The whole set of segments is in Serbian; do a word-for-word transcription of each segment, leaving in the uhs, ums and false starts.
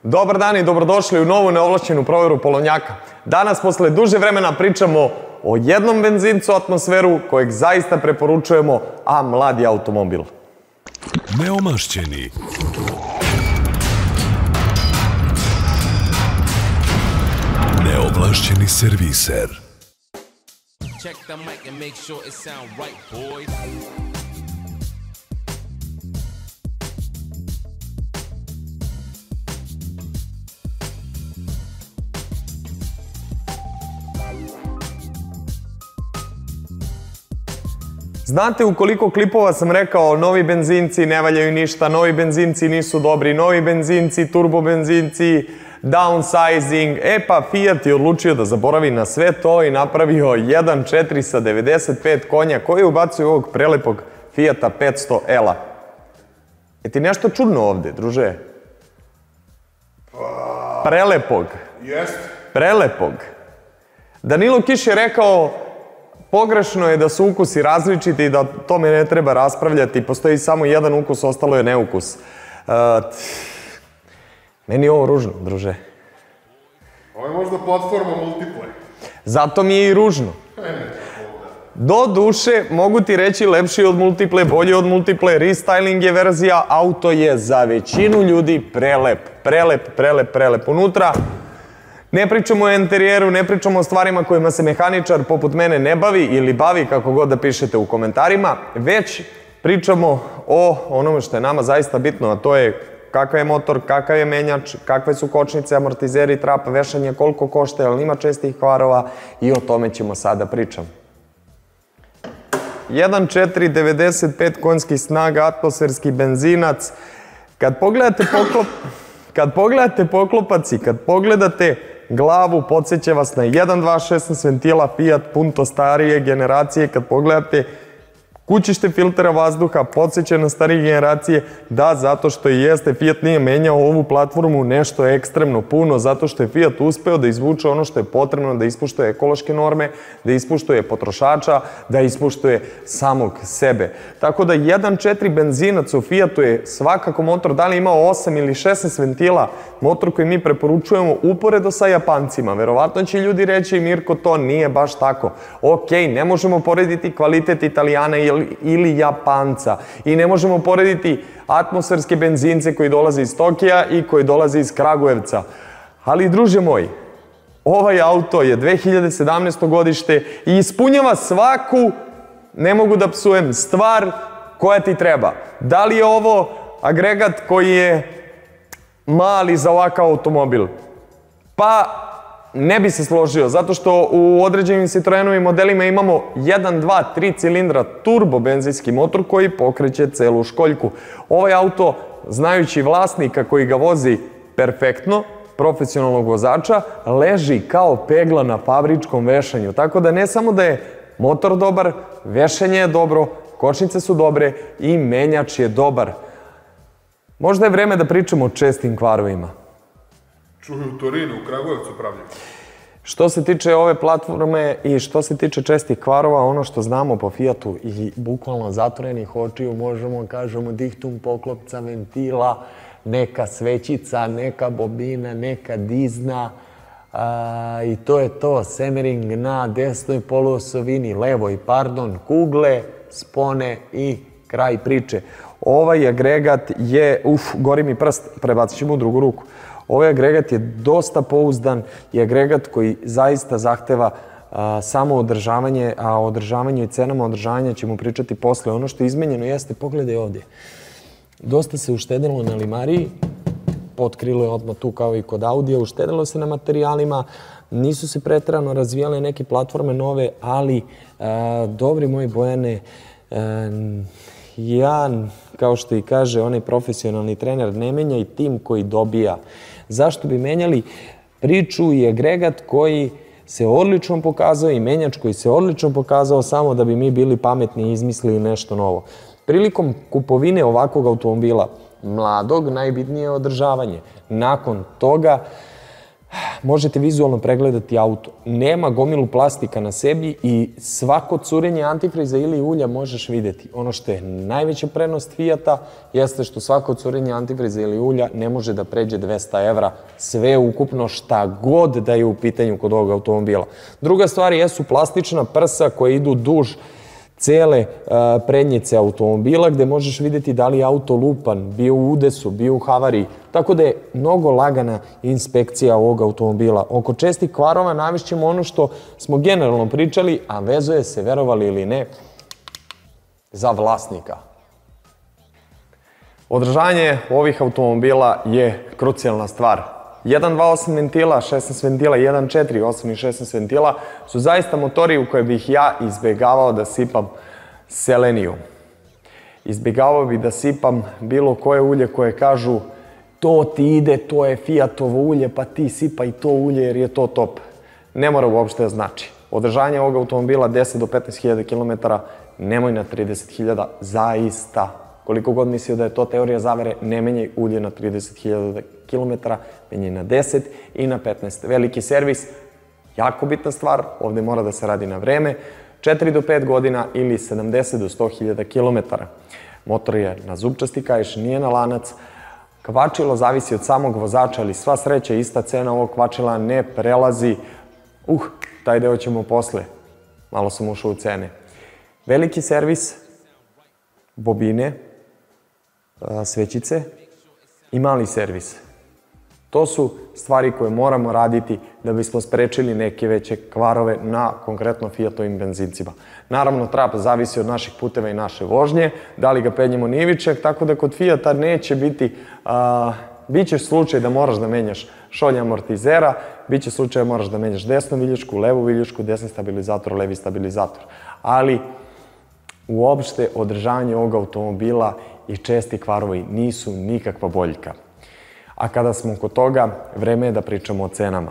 Dobar dan i dobrodošli u novu neovlašćenu proveru polovnjaka. Danas, posle duže vremena, pričamo o jednom benzincu atmosferu kojeg zaista preporučujemo, a mladi automobil. Neomašćeni. Neovlašćeni serviser. Check the mic and make sure it sound right, boys. Znate u koliko klipova sam rekao novi benzinci ne valjaju ništa, novi benzinci nisu dobri, novi benzinci, turbo benzinci, downsizing. E pa Fiat je odlučio da zaboravi na sve to i napravio jedan četiri sa devedeset pet konja koji ubacuju ovog prelepog Fiata petsto L-a. Je ti nešto čudno ovde, druže? Prelepog. Jeste. Prelepog. Danilo Kiš je rekao pogrešno je da su ukusi različiti i da tome ne treba raspravljati. Postoji samo jedan ukus, ostalo je neukus. Meni je ovo ružno, druže. Ovo je možda platforma Multiplay. Zato mi je i ružno. Do duše, mogu ti reći, lepši od Multiplay, bolji od Multiplay, restyling je verzija, auto je za većinu ljudi prelep, prelep, prelep, prelep. Unutra ne pričamo o interijeru, ne pričamo o stvarima kojima se mehaničar poput mene ne bavi ili bavi, kako god da pišete u komentarima, već pričamo o onome što je nama zaista bitno, a to je kakav je motor, kakav je menjač, kakve su kočnice, amortizeri, trap, vešanje, koliko košta, jel ima čestih kvarova i o tome ćemo sada pričam. jedan četiri devedeset pet konjskih snaga, atmosferski benzinac. Kad pogledate poklop... Kad pogledate poklopac i kad pogledate glavu, podsjeća vas na jedan dva šesnaest ventila Fiat Punto starije generacije. Kad pogledate kućište filtera vazduha, podsjeća na starije generacije. Da, zato što i jeste, Fiat nije menjao ovu platformu nešto ekstremno puno, zato što je Fiat uspeo da izvuče ono što je potrebno, da ispuštuje ekološke norme, da ispuštuje potrošača, da ispuštuje samog sebe. Tako da jedan četiri benzinac u Fiatu je svakako motor, da li imao osam ili šesnaest ventila, motor koji mi preporučujemo uporedo sa Japancima. Verovatno će ljudi reći, Mirko, to nije baš tako. Okej, ne možemo porediti kvalitet Italijana ili Japanca i ne možemo porediti atmosferske benzince koji dolaze iz Tokija i koji dolaze iz Kragujevca. Ali, druže moj, ovaj auto je dve hiljade sedamnaesto godište i ispunjava svaku, ne mogu da psujem, stvar koja ti treba. Da li je ovo agregat koji je mali za ovakav automobil? Pa ne bi se složio, zato što u određenim Citroenovim modelima imamo jedan, dva, tri cilindra turbo benzinski motor koji pokreće celu školjku. Ovaj auto, znajući vlasnika koji ga vozi perfektno, profesionalnog vozača, leži kao pegla na fabričkom vešanju. Tako da ne samo da je motor dobar, vešanje je dobro, kočnice su dobre i menjač je dobar. Možda je vreme da pričamo o čestim kvarovima. Čuju u Torinu, u Kragujevcu pravljaju. Što se tiče ove platforme i što se tiče čestih kvarova, ono što znamo po Fiatu i bukvalno zatvorenih očiju, možemo kažemo dihtum poklopca, ventila, neka svećica, neka bobina, neka dizna i to je to. Semering na desnoj poluosovini, levoj, pardon, kugle, spone i kraj priče. Ovaj agregat je, uf, gori mi prst, prebacit ćemo u drugu ruku. Ovaj agregat je dosta pouzdan i agregat koji zaista zahteva samo održavanje, a o održavanju i cenama održavanja ćemo pričati posle. Ono što je izmenjeno jeste, pogledaj ovdje, dosta se uštedilo na limariji, potkrilo je odmah tu kao i kod Audija, uštedilo se na materijalima, nisu se preterano razvijale neke platforme nove, ali dobri moji Bojane, ja, kao što i kaže onaj profesionalni trener, ne menja i tim koji dobija. Zašto bi menjali priču i agregat koji se odlično pokazao i menjač koji se odlično pokazao samo da bi mi bili pametni i izmislili nešto novo. Prilikom kupovine ovakvog automobila, mladog, najbitnije je održavanje. Nakon toga, možete vizualno pregledati auto. Nema gomilu plastika na sebi i svako curenje antifriza ili ulja možeš videti. Ono što je najveća prednost Fijata jeste što svako curenje antifriza ili ulja ne može da pređe dvesta evra, sve ukupno šta god da je u pitanju kod ovog automobila. Druga stvar jesu plastična prsa koja idu duž cele prednjice automobila gde možeš vidjeti da li je auto lupan, bio u udesu, bio u havariji. Tako da je mnogo lagana inspekcija ovog automobila. Oko čestih kvarova navešćemo ono što smo generalno pričali, a vezuje se, verovali ili ne, za vlasnika. Održavanje ovih automobila je krucijalna stvar. jedan dva osam ventila, šesnaest ventila, jedan četiri osam i šesnaest ventila su zaista motori u koje bih ja izbjegavao da sipam seleniju. Izbjegavao bih da sipam bilo koje ulje koje kažu to ti ide, to je Fijatovo ulje, pa ti sipaj to ulje jer je to top. Ne mora uopšte da znači. Održavanje ovog automobila deset do petnaest hiljada kilometara, nemoj na trideset hiljada, zaista. Koliko god mislio da je to teorija zavere, ne menjaj ulje na trideset hiljada kilometara, menjaj na deset i na petnaest. Veliki servis, jako bitna stvar, ovde mora da se radi na vreme, četiri do pet godina ili sedamdeset do sto hiljada kilometara. Motor je na zupčasti kaiš, nije na lanac. Kvačilo zavisi od samog vozača, ali sva sreća, ista cena ovog kvačila ne prelazi. Uh, taj deo ćemo posle. Malo sam ušao u cene. Veliki servis, bobine, svećice i mali servis. To su stvari koje moramo raditi da bismo sprečili neke veće kvarove na konkretno Fijatovim benzincima. Naravno, trap zavisi od naših puteva i naše vožnje, da li ga penjemo nivičak, tako da kod Fijata neće biti, bit će slučaj da moraš da menjaš šolje amortizera, bit će slučaj da moraš da menjaš desnu viljušku, levu viljušku, desni stabilizator, levi stabilizator. Ali, uopšte, održavanje ovog automobila i česti kvarovi nisu nikakva boljka. A kada smo kod toga, vreme je da pričamo o cenama.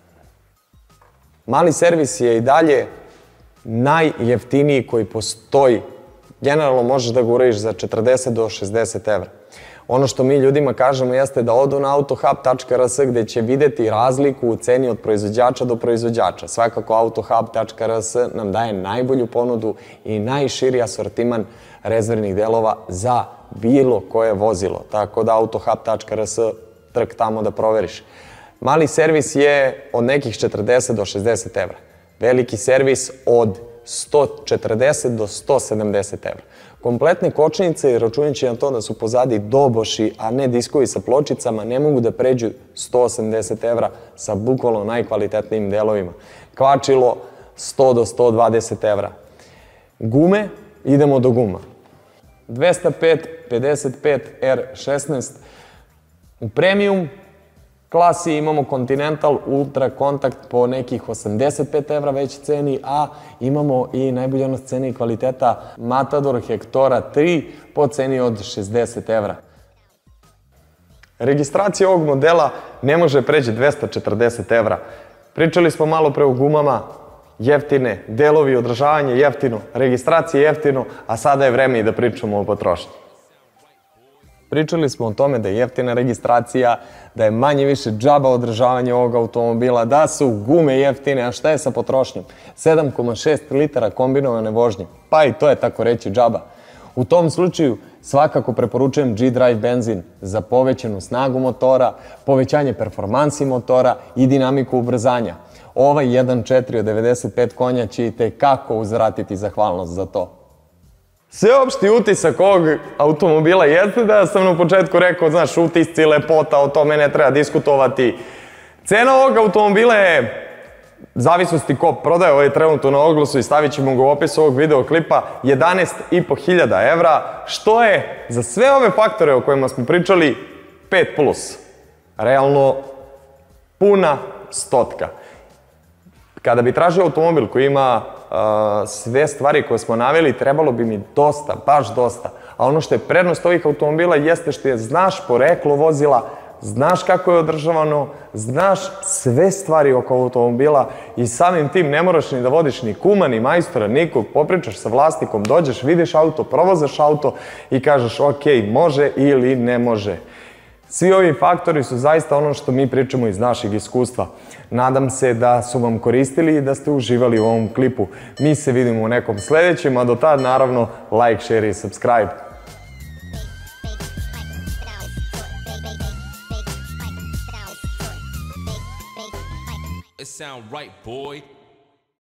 Mali servis je i dalje najjeftiniji koji postoji. Generalno možeš da ga uradiš za četrdeset do šezdeset evra. Ono što mi ljudima kažemo jeste da odu na autohub tačka r s gde će videti razliku u ceni od proizvođača do proizvođača. Svakako autohub tačka r s nam daje najbolju ponudu i najširi asortiman rezervnih delova za bilo koje vozilo. Tako da autohub tačka r s trk tamo da proveriš. Mali servis je od nekih četrdeset do šezdeset evra. Veliki servis od sto četrdeset do sto sedamdeset evra. Kompletne kočnice, računajući na to da su pozadi doboši, a ne diskovi sa pločicama, ne mogu da pređu sto osamdeset evra sa bukvalno najkvalitetnijim delovima. Kvačilo sto do sto dvadeset evra. Gume, idemo do guma. dvesta pet pedeset pet R šesnaest. U premium klasi imamo Continental Ultra Contact po nekih osamdeset pet evra već ceni, a imamo i najbolja odnos cene i kvaliteta Matador Hektora tri po ceni od šezdeset evra. Registracija ovog modela ne može preći dvesta četrdeset evra. Pričali smo malo pre o gumama, jeftine, delovi, održavanje jeftino, registracija jeftino, a sada je vreme i da pričamo o potrošnji. Pričali smo o tome da je jeftina registracija, da je manje više džaba održavanje ovog automobila, da su gume jeftine, a šta je sa potrošnjom? sedam zarez šest litara kombinovane vožnje, pa i to je tako reći džaba. U tom slučaju svakako preporučujem G-Drive benzin za povećanu snagu motora, povećanje performansi motora i dinamiku ubrzanja. Ovaj jedan četiri od devedeset pet konja će i tekako uzvratiti zahvalnost za to. Sveopšti utisak ovog automobila jeste da sam na početku rekao, znaš, utisci, lepota, o tome ne treba diskutovati. Cena ovog automobila je, zavisnosti ko prodaje, ovo je trenutno na oglasu i stavit ćemo ga u opis ovog videoklipa, jedanaest i po hiljada evra, što je za sve ove faktore o kojima smo pričali pet plus. Realno, puna stotka. Kada bi tražio automobil koji ima sve stvari koje smo naveli, trebalo bi mi dosta, baš dosta. A ono što je prednost ovih automobila jeste što je znaš poreklo vozila, znaš kako je održavano, znaš sve stvari oko automobila i samim tim ne moraš ni da vodiš ni kuma, ni majstora, nikog, popričaš sa vlasnikom, dođeš, vidiš auto, provozaš auto i kažeš ok, može ili ne može. Svi ovi faktori su zaista ono što mi pričamo iz našeg iskustva. Nadam se da su vam koristili i da ste uživali u ovom klipu. Mi se vidimo u nekom sledećem, a do tad naravno like, share i subscribe. It sound right, boy.